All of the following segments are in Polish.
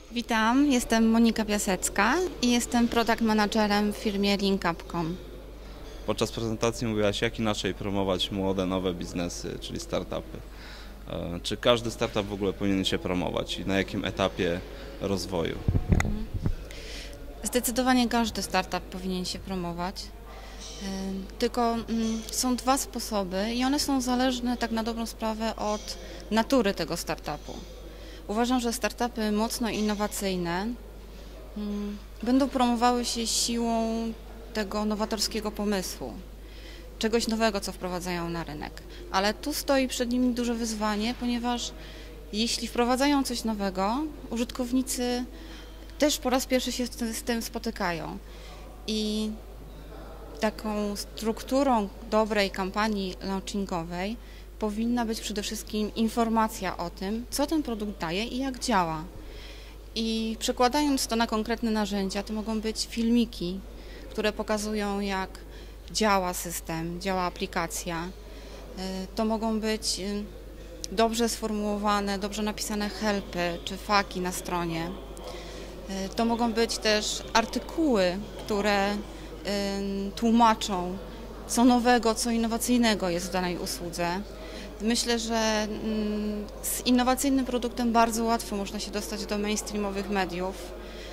Witam, jestem Monika Piasecka i jestem product managerem w firmie Linkup.com. Podczas prezentacji mówiłaś, jak inaczej promować młode, nowe biznesy, czyli startupy. Czy każdy startup w ogóle powinien się promować i na jakim etapie rozwoju? Zdecydowanie każdy startup powinien się promować, tylko są dwa sposoby i one są zależne tak na dobrą sprawę od natury tego startupu. Uważam, że startupy mocno innowacyjne będą promowały się siłą tego nowatorskiego pomysłu, czegoś nowego, co wprowadzają na rynek. Ale tu stoi przed nimi duże wyzwanie, ponieważ jeśli wprowadzają coś nowego, użytkownicy też po raz pierwszy się z tym spotykają. I taką strukturą dobrej kampanii launchingowej powinna być przede wszystkim informacja o tym, co ten produkt daje i jak działa. I przekładając to na konkretne narzędzia, to mogą być filmiki, które pokazują, jak działa system, działa aplikacja. To mogą być dobrze sformułowane, dobrze napisane helpy czy faki na stronie. To mogą być też artykuły, które tłumaczą, co nowego, co innowacyjnego jest w danej usłudze. Myślę, że z innowacyjnym produktem bardzo łatwo można się dostać do mainstreamowych mediów,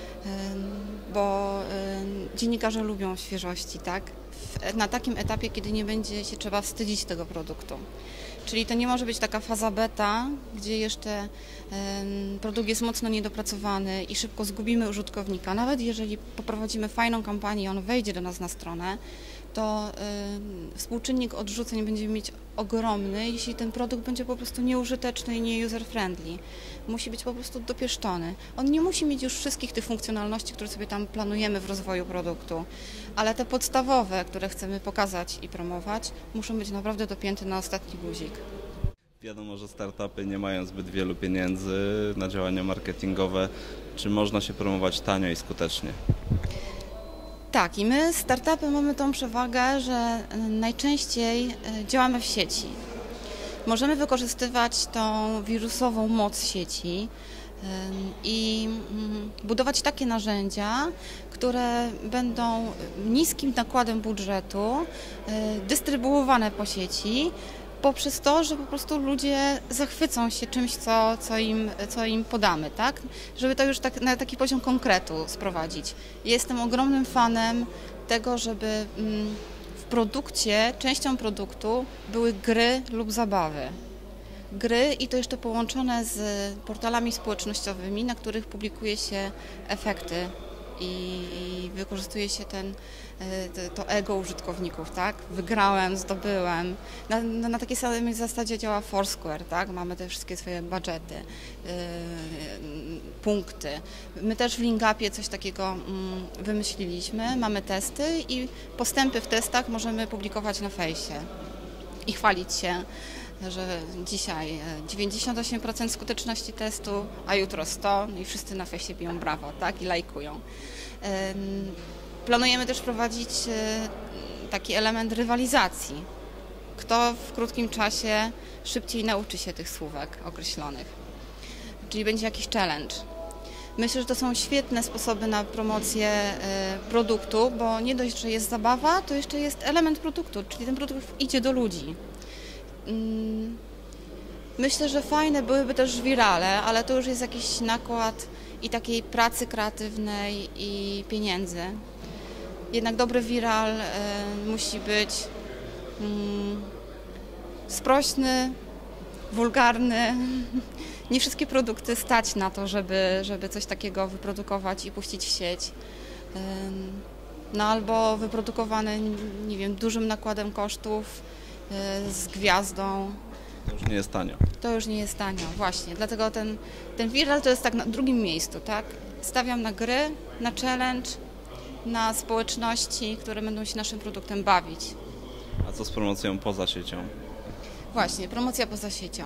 bo dziennikarze lubią świeżości, tak? Na takim etapie, kiedy nie będzie się trzeba wstydzić tego produktu. Czyli to nie może być taka faza beta, gdzie jeszcze produkt jest mocno niedopracowany i szybko zgubimy użytkownika. Nawet jeżeli poprowadzimy fajną kampanię i on wejdzie do nas na stronę, to współczynnik odrzuceń będziemy mieć ogromny, jeśli ten produkt będzie po prostu nieużyteczny i nie user-friendly. Musi być po prostu dopieszczony. On nie musi mieć już wszystkich tych funkcjonalności, które sobie tam planujemy w rozwoju produktu, ale te podstawowe, które chcemy pokazać i promować, muszą być naprawdę dopięte na ostatni guzik. Wiadomo, że startupy nie mają zbyt wielu pieniędzy na działania marketingowe. Czy można się promować tanio i skutecznie? Tak, i my, startupy, mamy tą przewagę, że najczęściej działamy w sieci. Możemy wykorzystywać tą wirusową moc sieci i budować takie narzędzia, które będą niskim nakładem budżetu dystrybuowane po sieci, poprzez to, że po prostu ludzie zachwycą się czymś, co im podamy, tak? Żeby to już tak, na taki poziom konkretu sprowadzić. Jestem ogromnym fanem tego, żeby w produkcie, częścią produktu były gry lub zabawy. Gry i to jeszcze połączone z portalami społecznościowymi, na których publikuje się efekty i wykorzystuje się to ego użytkowników, tak? Wygrałem, zdobyłem. Na takiej samej zasadzie działa Foursquare, tak? Mamy te wszystkie swoje budżety, punkty. My też w Linkupie coś takiego wymyśliliśmy, mamy testy i postępy w testach możemy publikować na fejsie i chwalić się, że dzisiaj 98% skuteczności testu, a jutro 100% i wszyscy na fejsie biją brawo, tak? I lajkują. Planujemy też wprowadzić taki element rywalizacji. Kto w krótkim czasie szybciej nauczy się tych słówek określonych. Czyli będzie jakiś challenge. Myślę, że to są świetne sposoby na promocję produktu, bo nie dość, że jest zabawa, to jeszcze jest element produktu, czyli ten produkt idzie do ludzi. Myślę, że fajne byłyby też wirale, ale to już jest jakiś nakład i takiej pracy kreatywnej i pieniędzy. Jednak dobry viral musi być sprośny, wulgarny. Nie wszystkie produkty stać na to, żeby coś takiego wyprodukować i puścić w sieć. No albo wyprodukowane, nie wiem, dużym nakładem kosztów, z gwiazdą. To już nie jest tanio. To już nie jest tanio, właśnie. Dlatego ten viral to jest tak na drugim miejscu, tak? Stawiam na gry, na challenge, na społeczności, które będą się naszym produktem bawić. A co z promocją poza siecią? Właśnie, promocja poza siecią.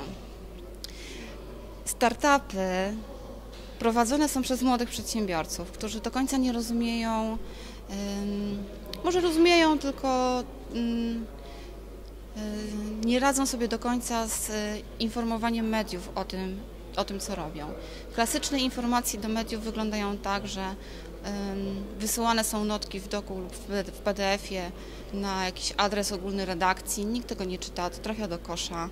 Startupy prowadzone są przez młodych przedsiębiorców, którzy do końca nie rozumieją, może rozumieją, tylko nie radzą sobie do końca z informowaniem mediów o tym, o tym, co robią. Klasyczne informacje do mediów wyglądają tak, że wysyłane są notki w doku lub w PDF-ie na jakiś adres ogólny redakcji, nikt tego nie czyta, to trafia do kosza.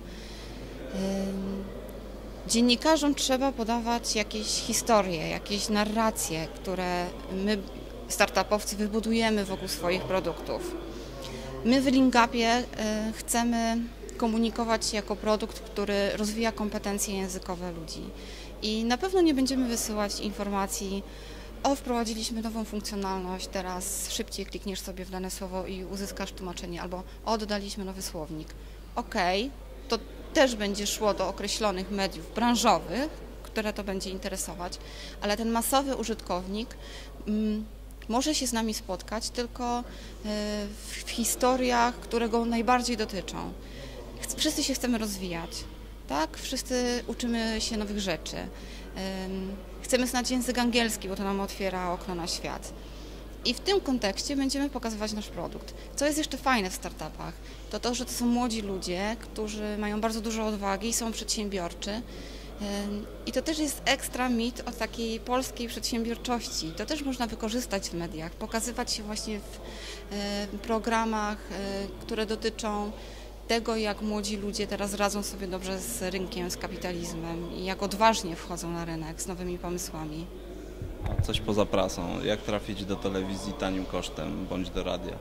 Dziennikarzom trzeba podawać jakieś historie, jakieś narracje, które my, startupowcy, wybudujemy wokół swoich produktów. My w Lingupie chcemy komunikować się jako produkt, który rozwija kompetencje językowe ludzi. I na pewno nie będziemy wysyłać informacji: o, wprowadziliśmy nową funkcjonalność, teraz szybciej klikniesz sobie w dane słowo i uzyskasz tłumaczenie, albo o, dodaliśmy nowy słownik. Okej, to też będzie szło do określonych mediów branżowych, które to będzie interesować, ale ten masowy użytkownik może się z nami spotkać tylko w historiach, które go najbardziej dotyczą. Wszyscy się chcemy rozwijać, tak? Wszyscy uczymy się nowych rzeczy. Chcemy znać język angielski, bo to nam otwiera okno na świat. I w tym kontekście będziemy pokazywać nasz produkt. Co jest jeszcze fajne w startupach, to to, że to są młodzi ludzie, którzy mają bardzo dużo odwagi i są przedsiębiorczy. I to też jest ekstra mit o takiej polskiej przedsiębiorczości. To też można wykorzystać w mediach, pokazywać się właśnie w programach, które dotyczą tego, jak młodzi ludzie teraz radzą sobie dobrze z rynkiem, z kapitalizmem i jak odważnie wchodzą na rynek z nowymi pomysłami. A coś poza prasą, jak trafić do telewizji tanim kosztem bądź do radia?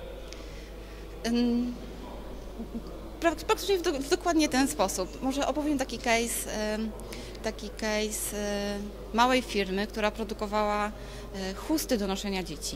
Praktycznie w dokładnie ten sposób. Może opowiem taki case małej firmy, która produkowała chusty do noszenia dzieci.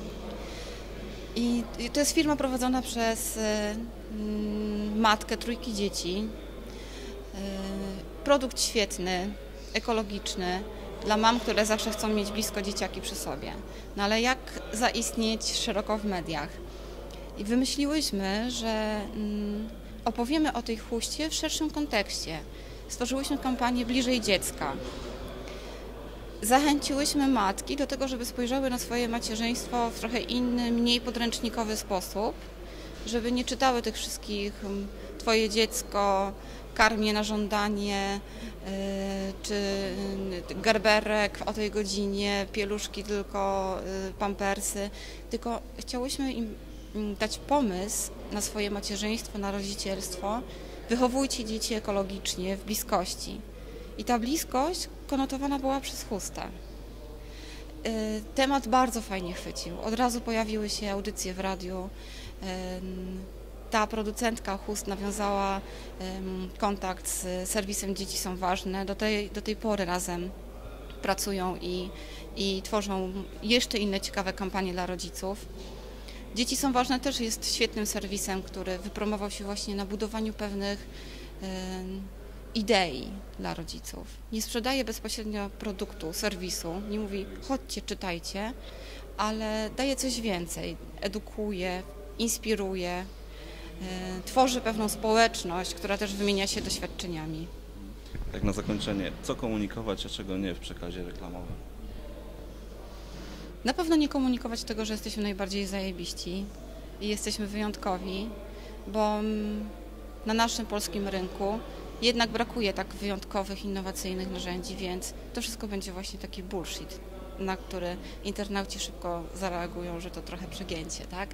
I to jest firma prowadzona przez matkę trójki dzieci. Produkt świetny, ekologiczny, dla mam, które zawsze chcą mieć blisko dzieciaki przy sobie. No ale jak zaistnieć szeroko w mediach? I wymyśliłyśmy, że opowiemy o tej huście w szerszym kontekście. Stworzyłyśmy kampanię Bliżej Dziecka. Zachęciłyśmy matki do tego, żeby spojrzały na swoje macierzyństwo w trochę inny, mniej podręcznikowy sposób, żeby nie czytały tych wszystkich twoje dziecko karmię na żądanie, czy gerberek o tej godzinie, pieluszki tylko, pampersy, tylko chciałyśmy im dać pomysł na swoje macierzyństwo, na rodzicielstwo. Wychowujcie dzieci ekologicznie, w bliskości. I ta bliskość konotowana była przez chustę. Temat bardzo fajnie chwycił. Od razu pojawiły się audycje w radiu. Ta producentka chust nawiązała kontakt z serwisem Dzieci są ważne. Do tej pory razem pracują i tworzą jeszcze inne ciekawe kampanie dla rodziców. Dzieci są ważne też jest świetnym serwisem, który wypromował się właśnie na budowaniu pewnych idei dla rodziców. Nie sprzedaje bezpośrednio produktu, serwisu, nie mówi chodźcie, czytajcie, ale daje coś więcej, edukuje, inspiruje, tworzy pewną społeczność, która też wymienia się doświadczeniami. Tak na zakończenie, co komunikować, a czego nie w przekazie reklamowym? Na pewno nie komunikować tego, że jesteśmy najbardziej zajebiści i jesteśmy wyjątkowi, bo na naszym polskim rynku jednak brakuje tak wyjątkowych, innowacyjnych narzędzi, więc to wszystko będzie właśnie taki bullshit, na który internauci szybko zareagują, że to trochę przegięcie, tak?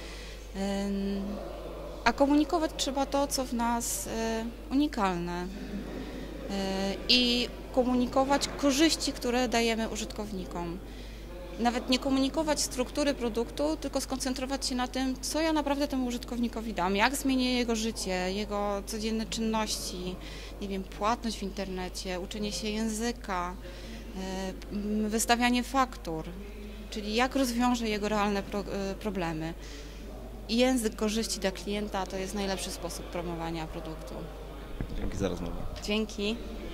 A komunikować trzeba to, co w nas unikalne i komunikować korzyści, które dajemy użytkownikom. Nawet nie komunikować struktury produktu, tylko skoncentrować się na tym, co ja naprawdę temu użytkownikowi dam, jak zmienię jego życie, jego codzienne czynności, nie wiem, płatność w internecie, uczenie się języka, wystawianie faktur, czyli jak rozwiążę jego realne problemy. I język korzyści dla klienta to jest najlepszy sposób promowania produktu. Dzięki za rozmowę. Dzięki.